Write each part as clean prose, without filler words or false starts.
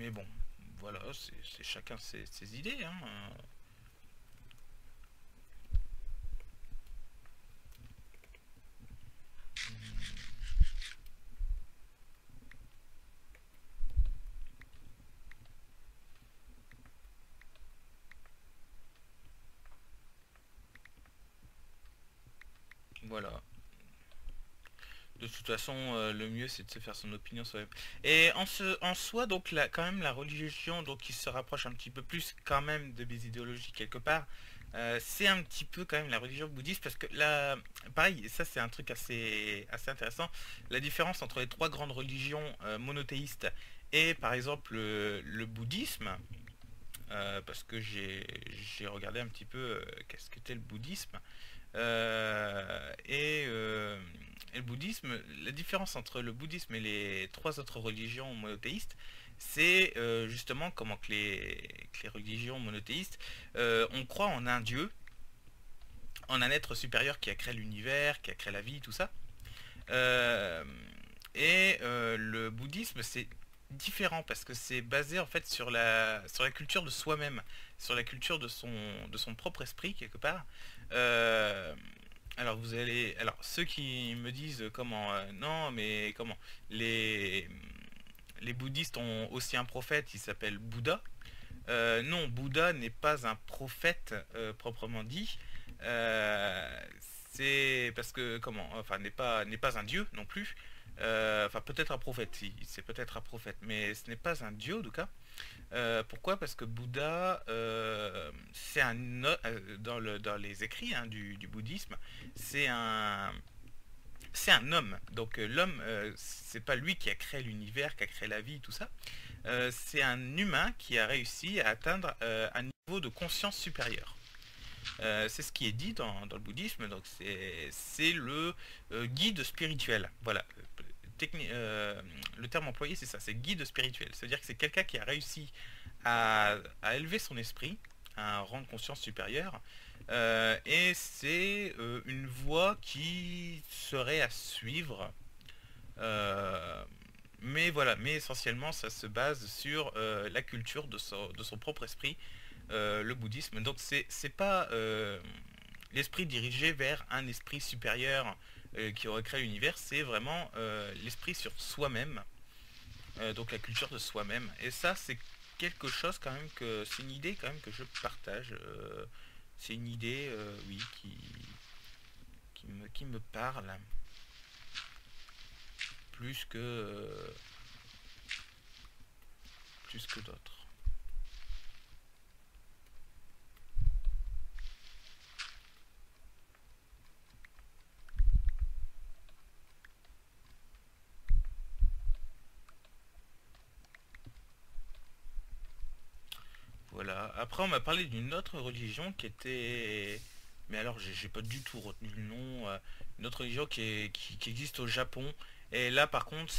Mais bon, voilà, c'est chacun ses idées, hein. Voilà. De toute façon, le mieux c'est de se faire son opinion soi-même. Et en soi, donc quand même la religion, donc qui se rapproche un petit peu plus quand même de mes idéologies quelque part, c'est un petit peu quand même la religion bouddhiste parce que là, pareil, ça c'est un truc assez intéressant. La différence entre les trois grandes religions monothéistes et par exemple le bouddhisme, parce que j'ai regardé un petit peu qu'est-ce qu'était le bouddhisme. Et le bouddhisme, la différence entre le bouddhisme et les trois autres religions monothéistes, c'est justement comment que les religions monothéistes, on croit en un dieu, en un être supérieur qui a créé l'univers, qui a créé la vie, tout ça. Euh, le bouddhisme, c'est différent parce que c'est basé en fait sur la culture de soi-même, sur la culture de son propre esprit quelque part. Euh, alors ceux qui me disent comment, non mais comment, les les bouddhistes ont aussi un prophète, il s'appelle Bouddha. Non, Bouddha n'est pas un prophète proprement dit. Euh, c'est parce que comment, enfin n'est pas un dieu non plus. Enfin peut-être un prophète, si, c'est peut-être un prophète, mais ce n'est pas un dieu en tout cas. Pourquoi? Parce que Bouddha, dans les écrits hein, du bouddhisme, c'est un, c'est un homme. Donc l'homme, c'est pas lui qui a créé l'univers, qui a créé la vie, tout ça. C'est un humain qui a réussi à atteindre un niveau de conscience supérieure. C'est ce qui est dit dans le bouddhisme, donc c'est le guide spirituel. Voilà. Le terme employé, c'est ça, c'est guide spirituel. C'est-à-dire que c'est quelqu'un qui a réussi à élever son esprit, à un rang de conscience supérieure, et c'est une voie qui serait à suivre. euh, mais voilà, mais essentiellement, ça se base sur la culture de son propre esprit, le bouddhisme. Donc c'est pas l'esprit dirigé vers un esprit supérieur qui aurait créé l'univers, c'est vraiment l'esprit sur soi-même, donc la culture de soi-même. Et ça, c'est quelque chose quand même c'est une idée quand même que je partage. C'est une idée, oui, qui me parle plus que, plus que d'autres. Voilà. Après, on m'a parlé d'une autre religion qui était. Mais alors, j'ai pas du tout retenu le nom. Une autre religion qui existe au Japon. Et là, par contre,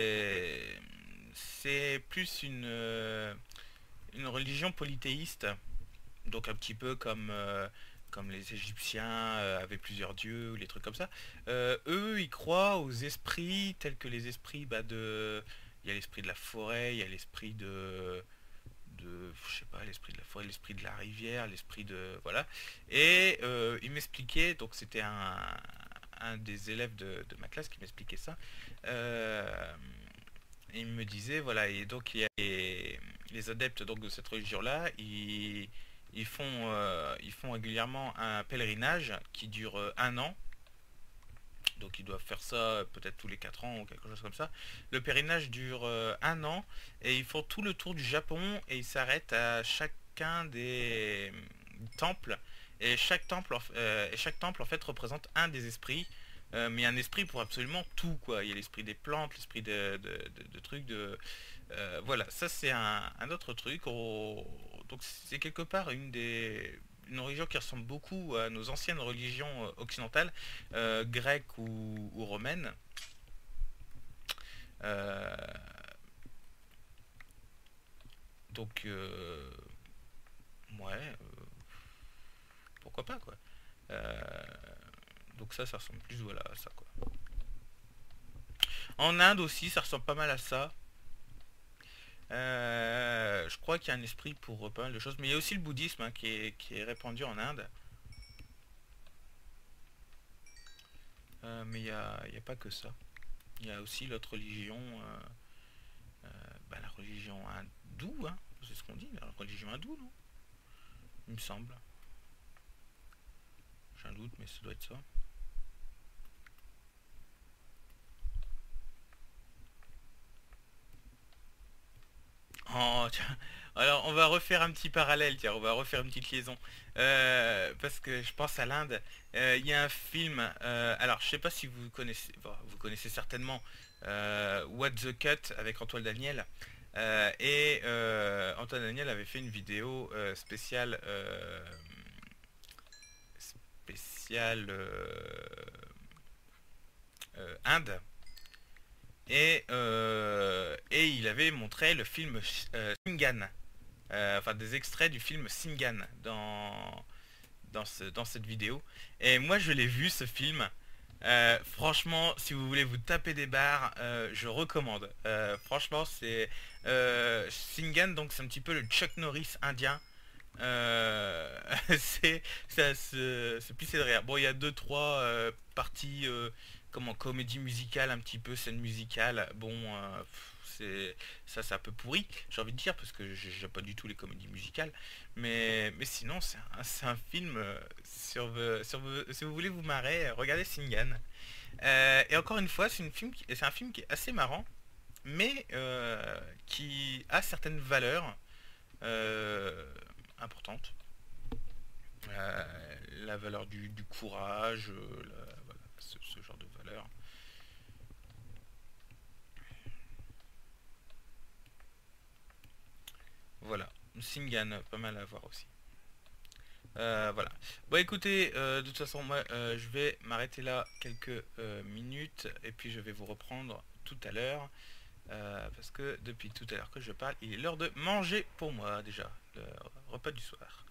c'est plus une religion polythéiste. Donc, un petit peu comme les Égyptiens avaient plusieurs dieux ou les trucs comme ça. Eux, ils croient aux esprits tels que les esprits de. Il y a l'esprit de la forêt, il y a l'esprit je sais pas, l'esprit de la forêt, l'esprit de la rivière, l'esprit de voilà. Et il m'expliquait, donc c'était un des élèves de ma classe qui m'expliquait ça. Euh, il me disait voilà, et donc il y a les adeptes donc de cette religion-là, ils font régulièrement un pèlerinage qui dure un an. Donc ils doivent faire ça peut-être tous les 4 ans ou quelque chose comme ça. Le pèlerinage dure un an et ils font tout le tour du Japon et ils s'arrêtent à chacun des temples. Et chaque temple en fait représente un des esprits. Mais un esprit pour absolument tout quoi. Il y a l'esprit des plantes, l'esprit de trucs voilà, ça c'est un autre truc. Donc c'est quelque part une religion qui ressemble beaucoup à nos anciennes religions occidentales, grecques ou romaines. Euh, donc ouais, pourquoi pas quoi. Euh, donc ça ressemble plus voilà à ça quoi. En Inde aussi, ça ressemble pas mal à ça. Je crois qu'il y a un esprit pour pas mal de choses, mais il y a aussi le bouddhisme hein, qui est répandu en Inde. Mais il y a pas que ça. Il y a aussi l'autre religion, la religion hindoue, hein, c'est ce qu'on dit, la religion hindoue, non? Il me semble. J'ai un doute, mais ça doit être ça. Oh, tiens. Alors, on va refaire un petit parallèle, tiens, on va refaire une petite liaison. Parce que je pense à l'Inde. Il y a un film, alors je sais pas si vous connaissez, bon, vous connaissez certainement What the Cut avec Antoine Daniel. Antoine Daniel avait fait une vidéo spéciale Inde. Et il avait montré le film Singan. Enfin des extraits du film Singan dans cette vidéo. Et moi je l'ai vu ce film. Franchement, si vous voulez vous taper des barres, je recommande. Franchement, c'est Singan, donc c'est un petit peu le Chuck Norris indien. C'est ça se pissait de rire. Bon, il y a deux trois parties comment comédie musicale, un petit peu scène musicale. Bon, c'est c'est un peu pourri, j'ai envie de dire, parce que j'aime pas du tout les comédies musicales. Mais sinon, c'est un film si vous voulez vous marrer, regardez Singan. Et encore une fois, c'est un film qui est assez marrant, mais qui a certaines valeurs euh, importantes. La valeur du courage, voilà, ce genre de valeur. Voilà, Singan, pas mal à voir aussi. Voilà. Bon écoutez, de toute façon moi je vais m'arrêter là quelques minutes et puis je vais vous reprendre tout à l'heure parce que depuis tout à l'heure que je parle, il est l'heure de manger pour moi déjà, le repas du soir.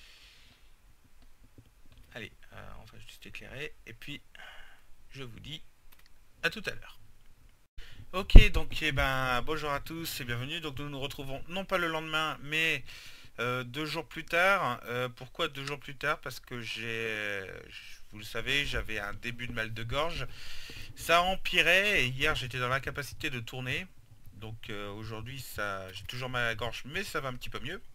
Allez, on va juste éclairer et puis je vous dis à tout à l'heure. Ok, donc eh ben, bonjour à tous et bienvenue. Donc nous nous retrouvons non pas le lendemain, mais 2 jours plus tard. Pourquoi 2 jours plus tard? Parce que vous le savez, j'avais un début de mal de gorge. Ça empirait et hier j'étais dans l'incapacité de tourner. Donc aujourd'hui j'ai toujours mal à la gorge, mais ça va un petit peu mieux.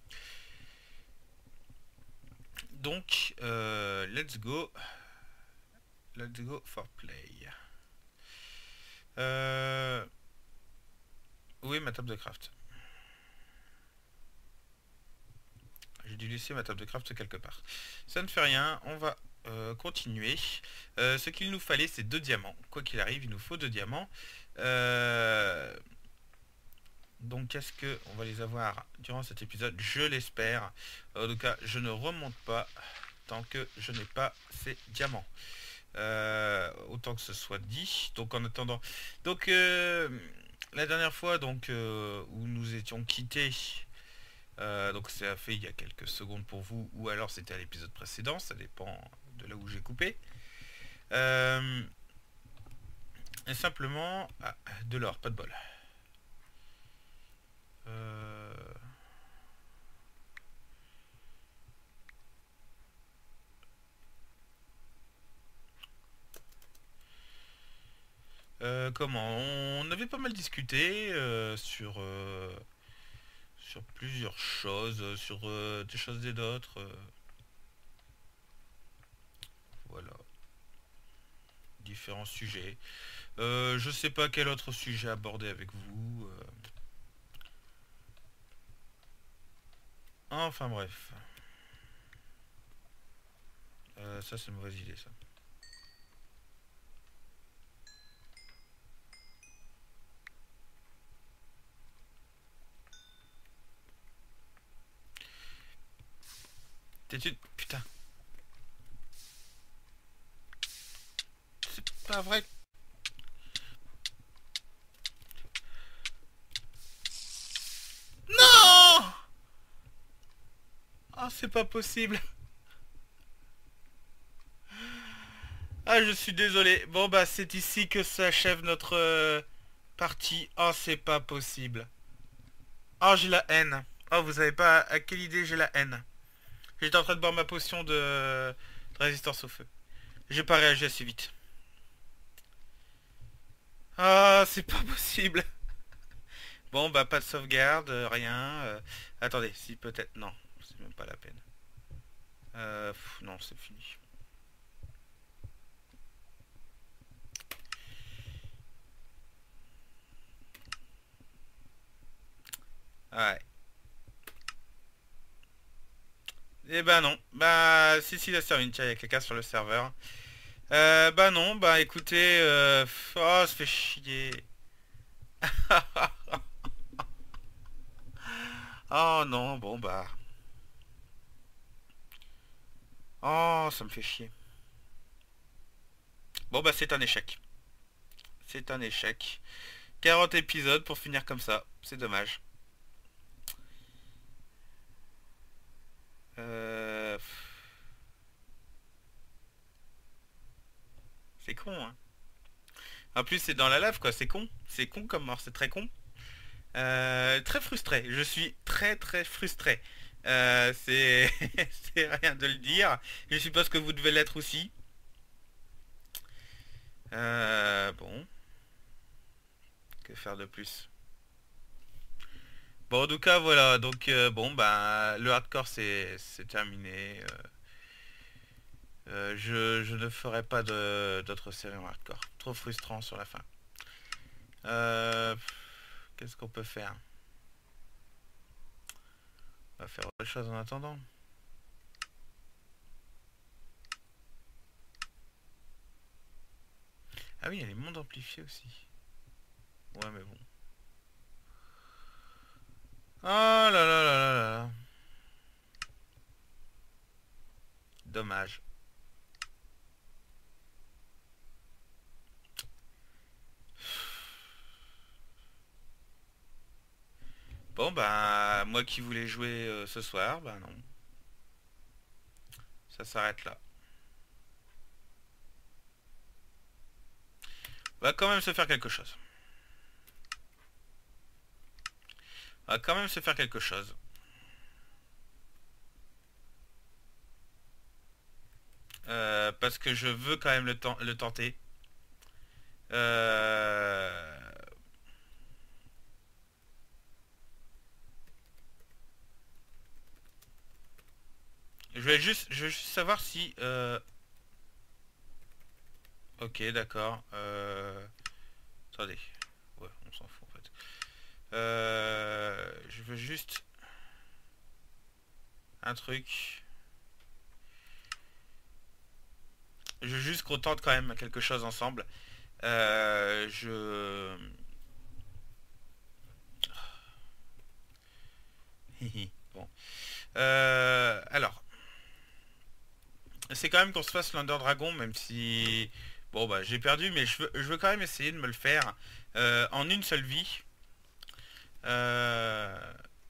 Donc let's go for play. Euh, Où est ma table de craft? J'ai dû laisser ma table de craft quelque part. Ça ne fait rien, on va continuer. Ce qu'il nous fallait, c'est 2 diamants. Quoi qu'il arrive, il nous faut 2 diamants. Donc, est-ce que on va les avoir durant cet épisode? Je l'espère. En tout cas, je ne remonte pas tant que je n'ai pas ces diamants. Autant que ce soit dit. Donc, en attendant... Donc, la dernière fois donc où nous étions quittés... donc c'est fait il y a quelques secondes pour vous, ou alors c'était à l'épisode précédent, ça dépend de là où j'ai coupé. Et simplement... Ah, de l'or, pas de bol. Comment? On avait pas mal discuté sur plusieurs choses, sur des choses et d'autres. Voilà, différents sujets. Je sais pas quel autre sujet aborder avec vous. Enfin bref. Ça c'est une mauvaise idée ça. T'es une... Putain. C'est pas vrai. Non! Ah, c'est pas possible. Ah, je suis désolé. Bon, bah, c'est ici que s'achève notre partie. Oh, c'est pas possible. Oh, j'ai la haine. Oh, vous savez pas à quelle idée j'ai la haine. J'étais en train de boire ma potion de résistance au feu. J'ai pas réagi assez vite. Ah, c'est pas possible. Bon, bah, pas de sauvegarde, rien. Attendez, si peut-être. Non, c'est même pas la peine. Non, c'est fini. Ouais. Eh ben non. Bah, si, la serveur, il y a quelqu'un sur le serveur. Bah non, bah écoutez, oh, ça fait chier. Oh non, bon bah. Oh, ça me fait chier. Bon bah c'est un échec. C'est un échec. 40 épisodes pour finir comme ça. C'est dommage. Euh... C'est con, hein. En plus, c'est dans la lave, quoi. C'est con. C'est con comme mort. C'est très con. Très frustré. Je suis très très frustré. C'est c'est rien de le dire. Je suppose que vous devez l'être aussi. Bon, que faire de plus? Bon, en tout cas, voilà. Donc, bon, bah, le hardcore, c'est terminé. Je ne ferai pas d'autres séries en hardcore. Trop frustrant sur la fin. Euh, Qu'est-ce qu'on peut faire? On va faire autre chose en attendant. Ah oui, il y a les mondes amplifiés aussi. Ouais, mais bon. Oh là là là là là. Dommage. Bon, bah, moi qui voulais jouer ce soir, bah non. Ça s'arrête là. On va quand même se faire quelque chose. On va quand même se faire quelque chose. Parce que je veux quand même le tenter. Euh, je vais juste savoir si... Ok, d'accord. Attendez. Ouais, on s'en fout en fait. Je veux juste un truc. Je veux juste qu'on tente quand même quelque chose ensemble. Je... Bon. Alors, c'est quand même qu'on se fasse l'Under Dragon, même si... Bon, bah, j'ai perdu, mais je veux quand même essayer de me le faire en une seule vie. Euh...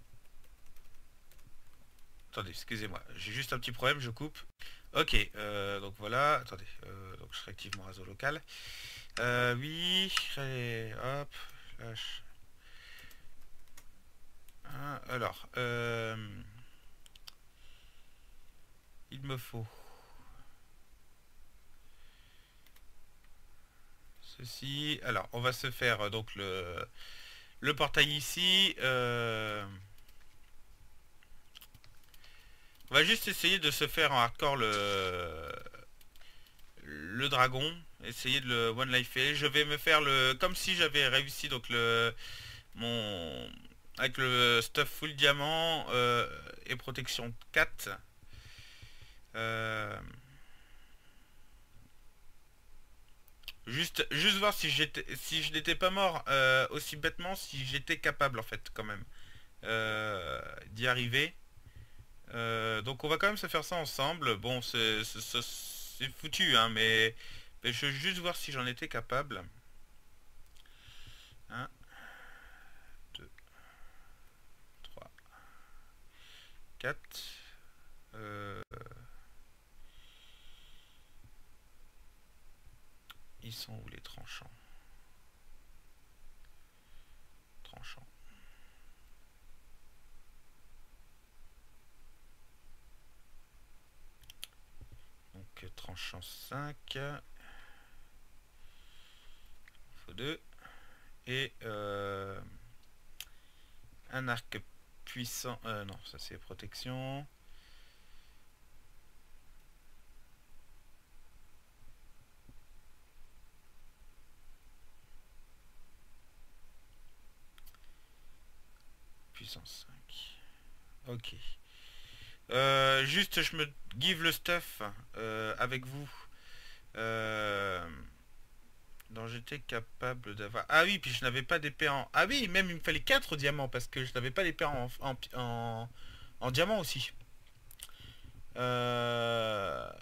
Attendez, excusez-moi, j'ai juste un petit problème, je coupe. Ok, donc voilà, attendez, donc je réactive mon réseau local. Oui, allez, hop, lâche. Alors, il me faut ceci. Alors, on va se faire donc le portail ici. On va juste essayer de se faire en hardcore le dragon. Essayer de le one life. Je vais me faire le comme si j'avais réussi donc le mon avec le stuff full diamant et protection 4. Euh, juste voir si je n'étais pas mort aussi bêtement, si j'étais capable en fait quand même d'y arriver. Donc on va quand même se faire ça ensemble. Bon, c'est foutu, hein, mais je veux juste voir si j'en étais capable. Un, 2, 3, 4. Ils sont où les tranchants? Tranchants. tranchant 5. Faut 2. Et un arc puissant. Non, ça c'est protection. Puissance 5. Ok. Juste, je me give le stuff avec vous. Donc j'étais capable d'avoir... Ah oui, puis je n'avais pas d'épée en... Ah oui, même il me fallait 4 diamants parce que je n'avais pas d'épée en diamant aussi. Euh...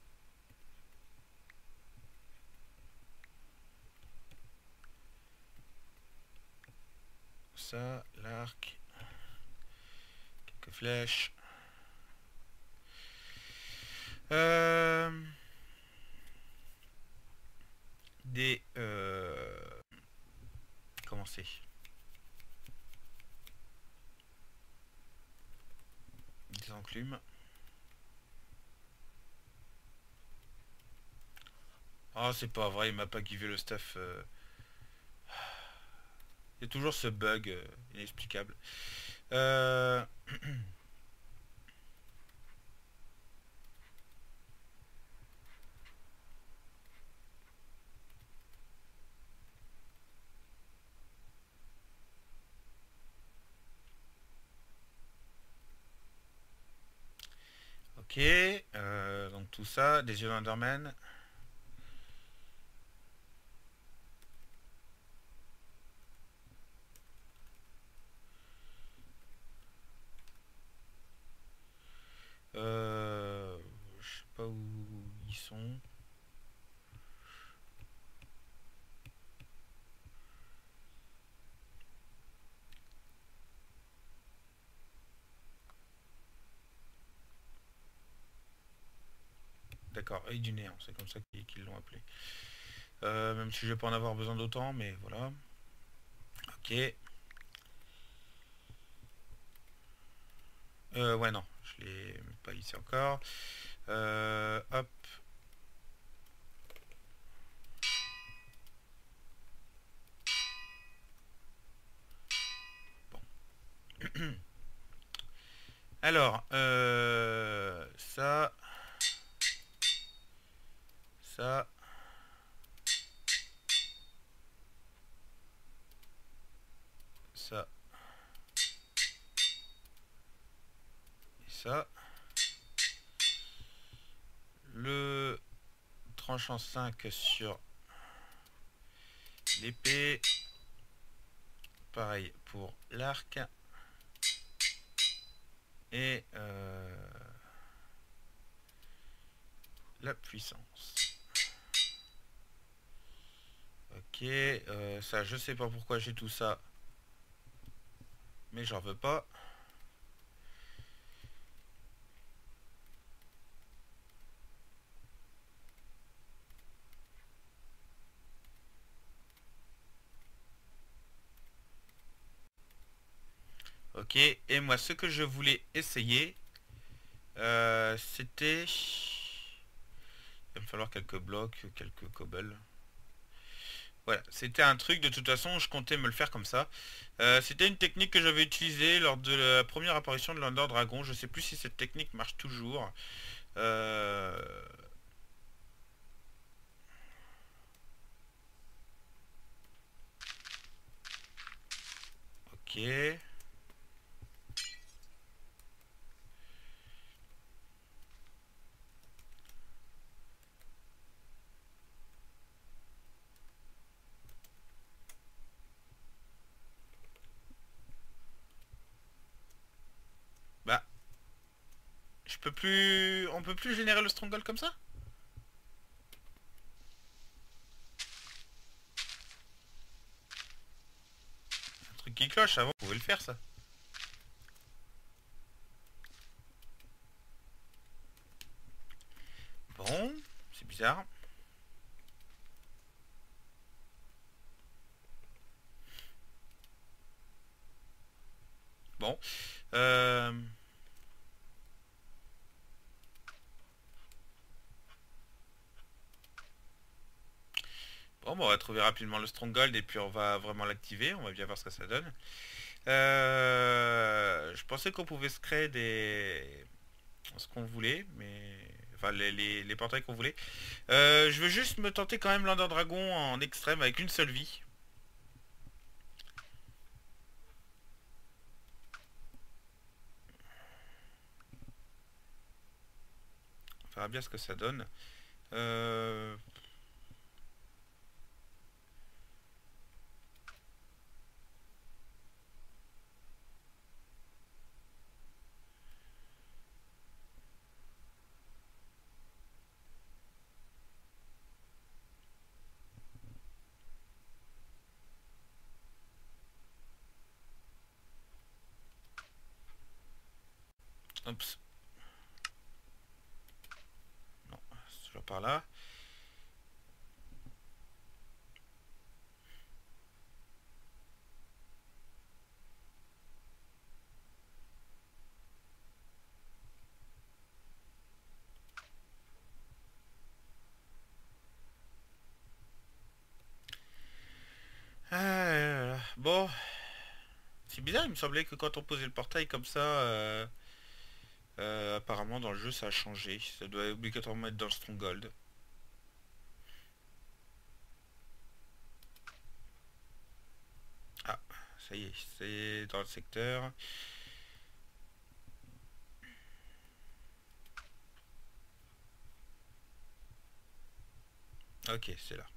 Ça, l'arc. Quelques flèches. Euh... Des... Comment c'est? Des enclumes. Ah, c'est pas vrai, il m'a pas givé le stuff. Il y a toujours ce bug inexplicable. Euh... Ok, donc tout ça, des yeux d'Enderman. Je sais pas où ils sont. D'accord, œil du néant, c'est comme ça qu'ils l'ont appelé. Même si je vais pas en avoir besoin d'autant, mais voilà. Ok. Ouais, non, je l'ai pas ici encore. Hop. Bon. Alors, ça, ça, ça, et ça. Le tranchant 5 sur l'épée. Pareil pour l'arc. Et la puissance. Ok, ça je sais pas pourquoi j'ai tout ça. Mais j'en veux pas. Ok, et moi ce que je voulais essayer, c'était... Il va me falloir quelques blocs, quelques cobbles. Voilà, c'était un truc, de toute façon, je comptais me le faire comme ça. C'était une technique que j'avais utilisée lors de la première apparition de l'Under Dragon. Je sais plus si cette technique marche toujours. Euh, Ok. Bah, je peux plus... On peut plus générer le Stronghold comme ça? Un truc qui cloche, avant, on pouvait le faire, ça. Bon, c'est bizarre. Bon. Bon, bah, on va trouver rapidement le Stronghold et puis on va vraiment l'activer. On va bien voir ce que ça donne. Je pensais qu'on pouvait se créer ce qu'on voulait, mais... Enfin, les portails qu'on voulait. Je veux juste me tenter quand même l'Ender Dragon en extrême avec une seule vie. On verra bien ce que ça donne. Euh... Oups. Non, c'est toujours par là. Bon, c'est bizarre, il me semblait que quand on posait le portail comme ça, apparemment dans le jeu ça a changé. Ça doit obligatoirement être dans le Stronghold. Ah, ça y est, c'est dans le secteur. Ok, c'est là.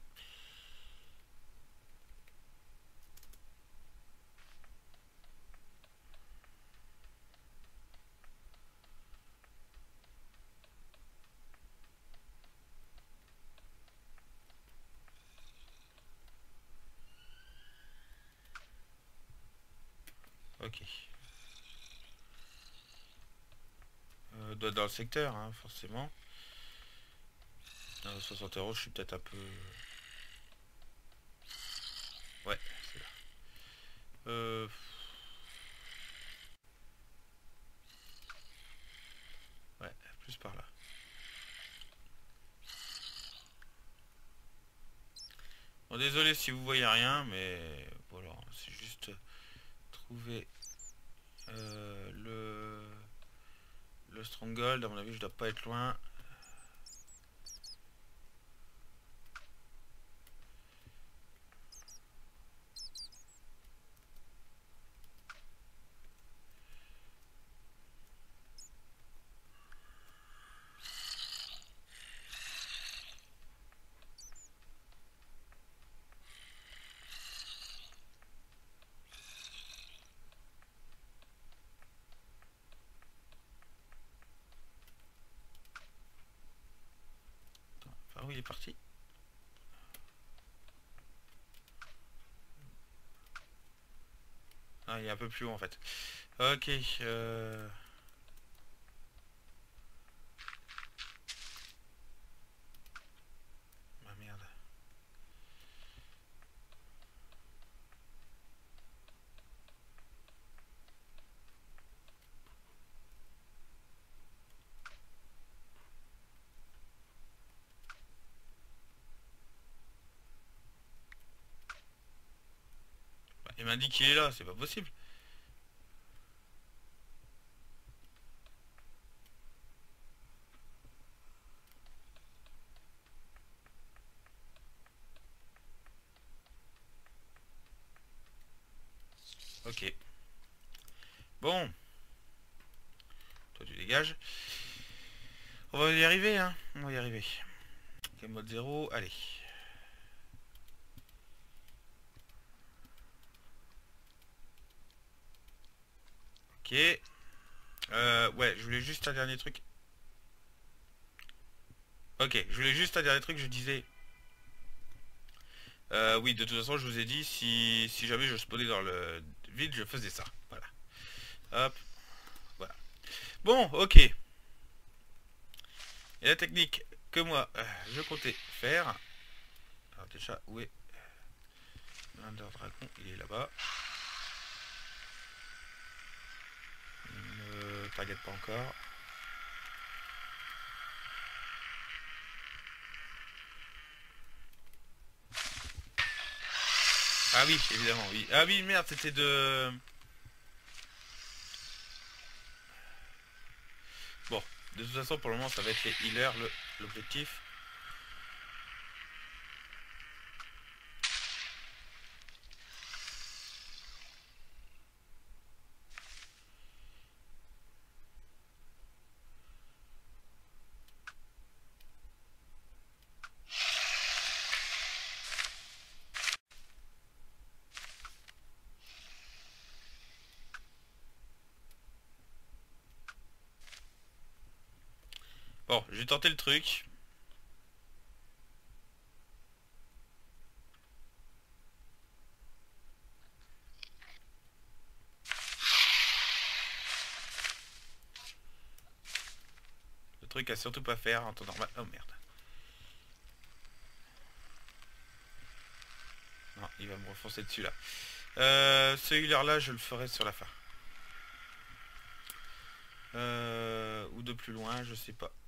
Ok. Doit être dans le secteur, hein, forcément. 60 €, je suis peut-être un peu... Ouais, c'est là. Euh... Ouais, plus par là. Bon, désolé si vous voyez rien, mais voilà, c'est juste trouver le Stronghold. À mon avis, je dois pas être loin. Enfin, oui, il est parti. Ah, il est un peu plus haut en fait. Ok. Ah merde. Bah, il m'a dit qu'il est là, c'est pas possible. Ok. Bon, toi tu dégages. On va y arriver, hein. On va y arriver. Ok, mode 0, allez. Ok. Ouais, je voulais juste un dernier truc. Ok, je voulais juste un dernier truc, je disais... oui, de toute façon, je vous ai dit, si jamais je spawnais dans le vide, je faisais ça. Voilà. Hop, voilà. Bon, ok. Et la technique que moi, je comptais faire... Alors déjà, où est l'Under Dragon? Il est là-bas. Ne target pas encore. Ah oui, évidemment, oui. Ah oui, merde, c'était de... Bon, de toute façon, pour le moment, ça va être les healers, l'objectif. Bon, j'ai tenté le truc. Le truc à surtout pas faire en temps normal. Oh merde. Non, il va me refoncer dessus là. Ce healer là, je le ferai sur la fin. Ou de plus loin, je sais pas.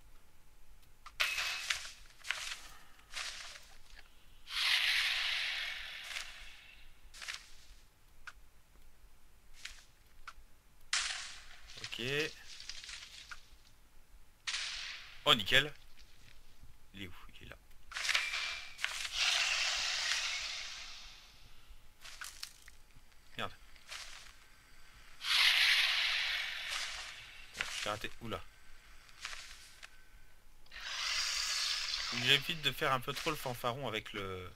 Ok. Oh nickel. Il est où? Il est là. Merde. Bon, j'ai raté. Oula. J'évite de faire un peu trop le fanfaron avec le...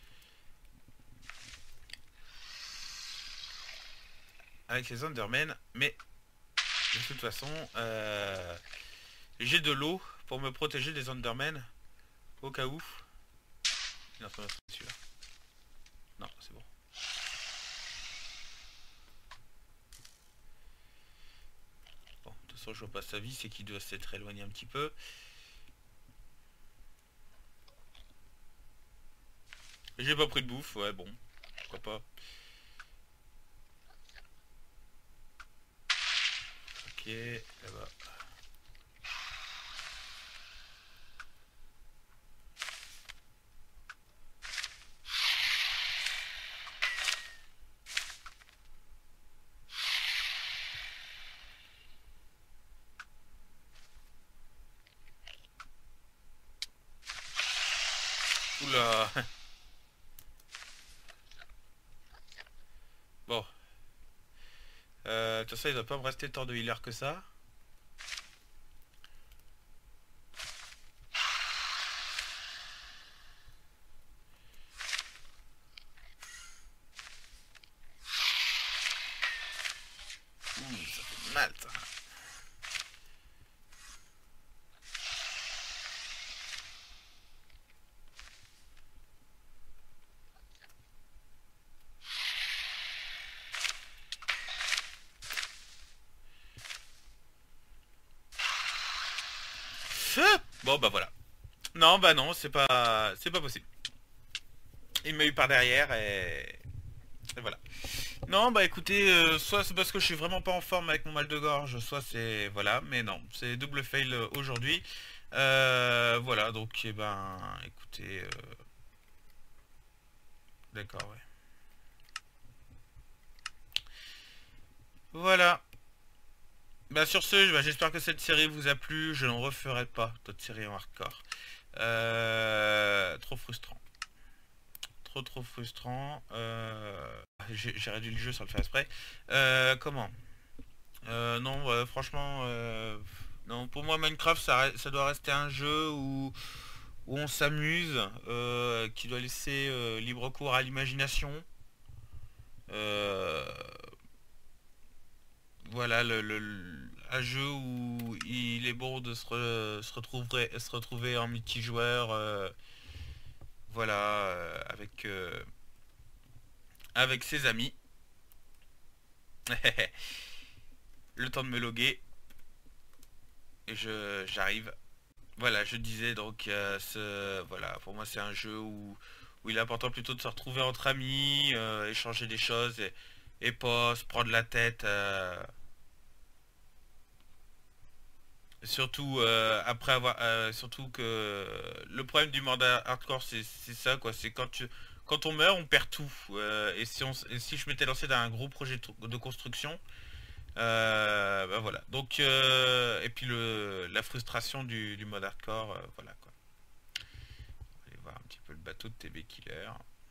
avec les Endermen, mais de toute façon, j'ai de l'eau pour me protéger des Endermen au cas où. Il est en train de celui-là. Non, c'est bon. Bon, de toute façon, je vois pas sa vie, c'est qu'il doit s'être éloigné un petit peu. J'ai pas pris de bouffe, ouais, bon, pourquoi pas. Ok, là-bas. Oula. Bon. De toute façon, il doit pas me rester tant de healer que ça. Ça fait mal, ça. Bon, bah voilà. Non, bah non, c'est pas possible. Il m'a eu par derrière et voilà. Non, bah écoutez, soit c'est parce que je suis vraiment pas en forme avec mon mal de gorge, soit c'est... Voilà, mais non, c'est double fail aujourd'hui. Voilà, donc, eh ben, écoutez... D'accord, ouais. Voilà. Bah sur ce, bah, j'espère que cette série vous a plu. Je n'en referai pas d'autres séries en hardcore. Trop frustrant. Trop frustrant. J'ai réduit le jeu sans le faire exprès. Comment Non, franchement, non, pour moi Minecraft, ça doit rester un jeu où on s'amuse, qui doit laisser libre cours à l'imagination. Euh, voilà, un jeu où il est bon de se retrouver en multijoueur, voilà, avec ses amis. Le temps de me loguer, et j'arrive. Voilà, je disais donc, voilà, pour moi c'est un jeu où il est important plutôt de se retrouver entre amis, échanger des choses et pas se prendre la tête. Surtout surtout que le problème du mode hardcore c'est ça quoi, c'est quand quand on meurt, on perd tout. Et si je m'étais lancé dans un gros projet de construction, bah voilà. Donc, et puis la frustration du mode hardcore, voilà quoi. On va aller voir un petit peu le bateau de TB Killer.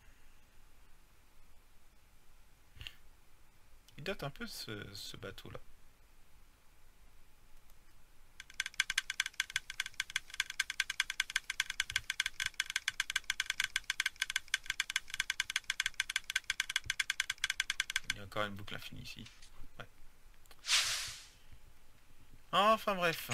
Il date un peu ce bateau là. Il y a encore une boucle infinie ici. Ouais. Enfin bref.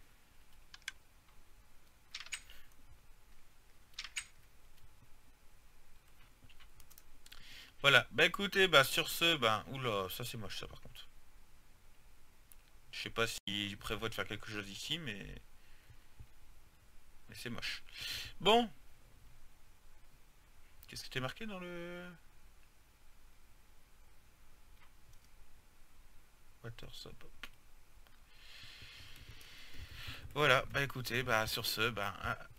Voilà, bah écoutez, bah sur ce, bah, oula, ça c'est moche ça par contre. Je sais pas s'il prévoit de faire quelque chose ici, mais c'est moche. Bon, qu'est-ce qui était marqué dans le... Water Sub. Voilà, bah écoutez, bah sur ce, bah...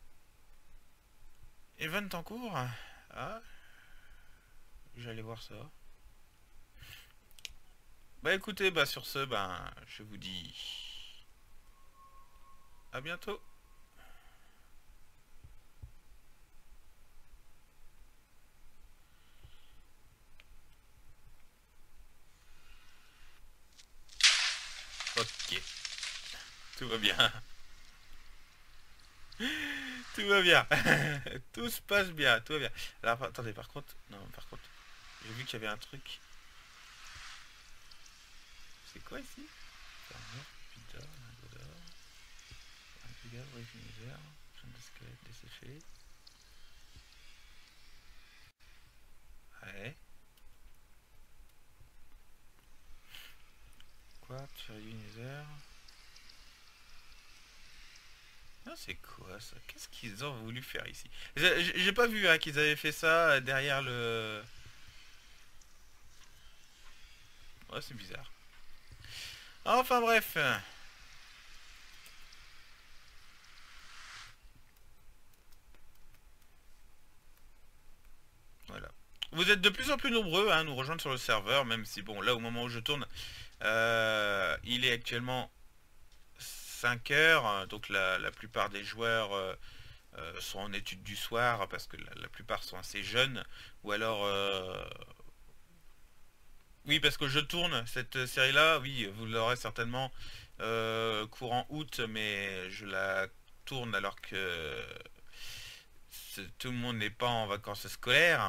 Event en cours. Ah, j'allais voir ça. Bah écoutez, bah sur ce, bah je vous dis... À bientôt. Ok, tout va bien. Tout va bien. Tout se passe bien, tout va bien. Alors attendez, par contre... Non, par contre, j'ai vu qu'il y avait un truc. C'est quoi ici? Fermeur, Peter, Godard, Godard, Wavenizer, chaîne de squelette, desséché. Ouais. Quoi? Wavenizer. Ah, c'est quoi ça? Qu'est-ce qu'ils ont voulu faire ici? J'ai pas vu hein, qu'ils avaient fait ça derrière le... Ouais, c'est bizarre. Enfin bref. Voilà. Vous êtes de plus en plus nombreux à nous rejoindre sur le serveur, même si bon, là au moment où je tourne, il est actuellement 5 heures, donc la plupart des joueurs sont en études du soir parce que la plupart sont assez jeunes, ou alors oui, parce que je tourne cette série-là, oui, vous l'aurez certainement courant août, mais je la tourne alors que tout le monde n'est pas en vacances scolaires.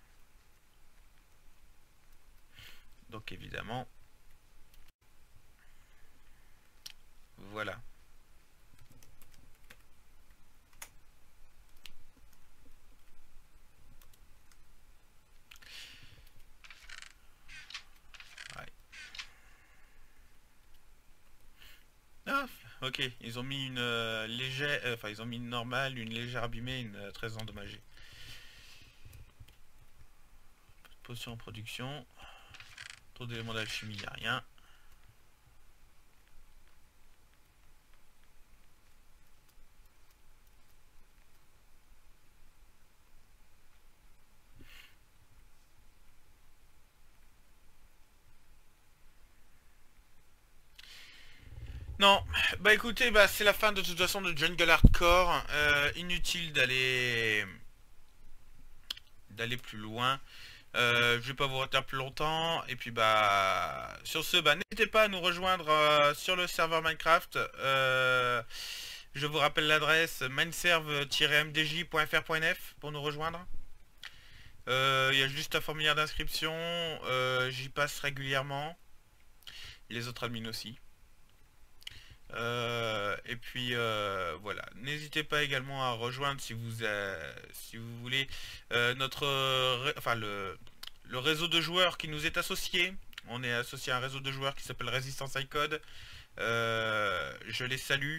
Donc évidemment, voilà. Ouais. Ah, ok, ils ont mis une légère, enfin ils ont mis une normale, une légère abîmée, une très endommagée. Potion en production. Trop d'éléments d'alchimie, y a rien. Non, bah écoutez, bah c'est la fin de toute façon de Jungle Hardcore. Inutile d'aller plus loin. Je vais pas vous retenir plus longtemps. Et puis bah sur ce, bah n'hésitez pas à nous rejoindre sur le serveur Minecraft. Je vous rappelle l'adresse mineserve-mdj.fr.nf pour nous rejoindre. Il y a juste un formulaire d'inscription. J'y passe régulièrement. Les autres admins aussi. Et puis voilà, n'hésitez pas également à rejoindre si vous voulez enfin le réseau de joueurs qui nous est associé. On est associé à un réseau de joueurs qui s'appelle Résistance iCode. Je les salue.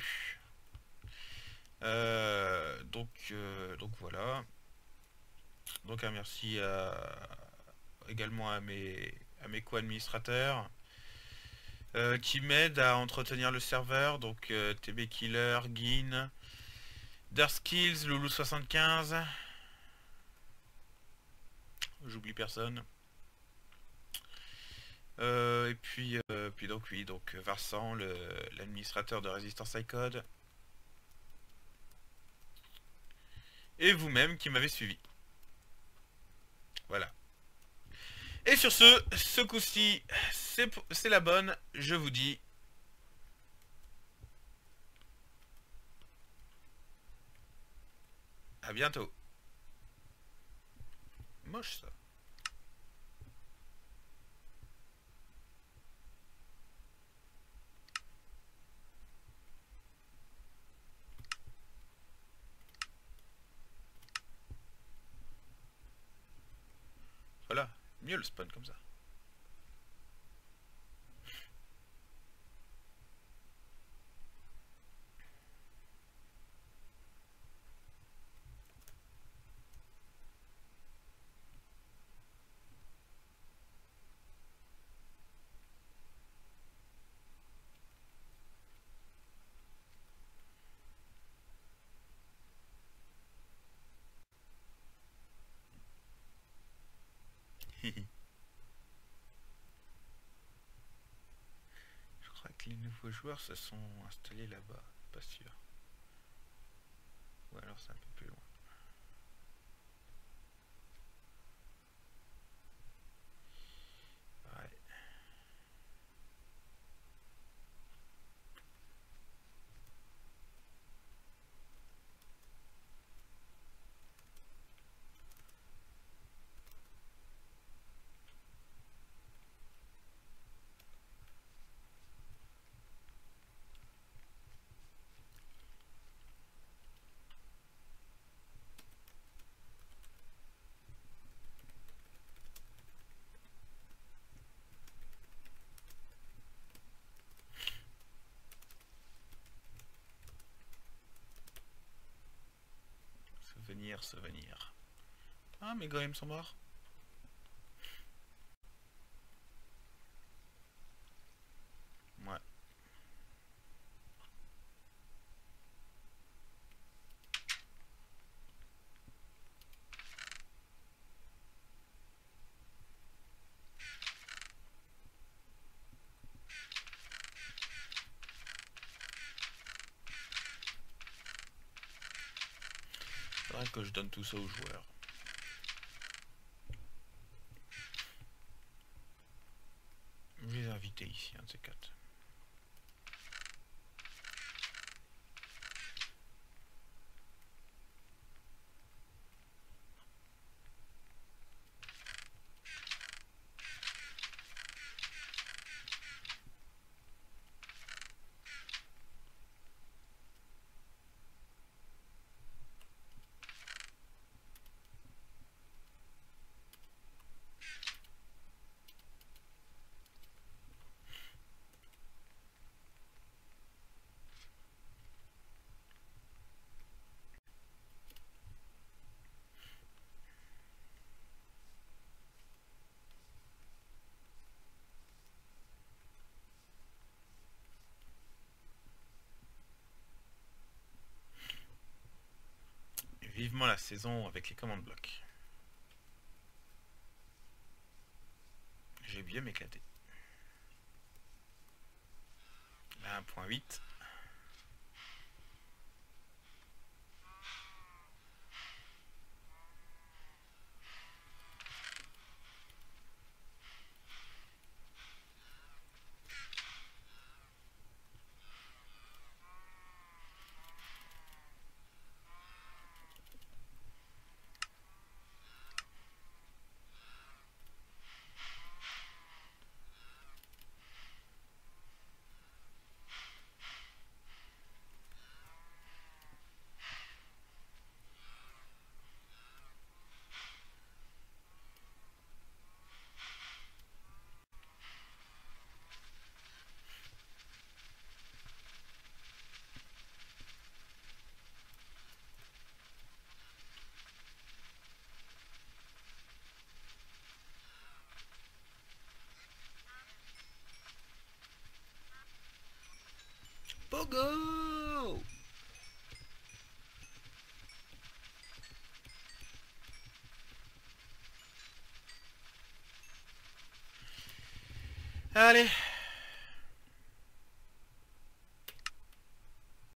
Donc voilà. Donc un merci également à mes co-administrateurs. Qui m'aide à entretenir le serveur, donc TB Killer, Gin, Dark Skills, Loulou75, j'oublie personne. Et puis donc oui, donc Vincent, l'administrateur de Résistance iCode, et vous-même qui m'avez suivi. Voilà. Et sur ce coup-ci, c'est la bonne. Je vous dis à bientôt. Moche ça. Voilà, mieux le spawn comme ça. Je crois que les nouveaux joueurs se sont installés là-bas, pas sûr. Ou alors c'est un peu plus loin. Ouais. Souvenir, souvenir. Ah, mes golems sont morts. Ouais. Faudrait que je donne tout ça aux joueurs. Je vais les inviter ici, un de ces quatre. Vivement la saison avec les commandes blocs. J'ai bien m'éclaté. Là, 1.8. Pogo! Allez,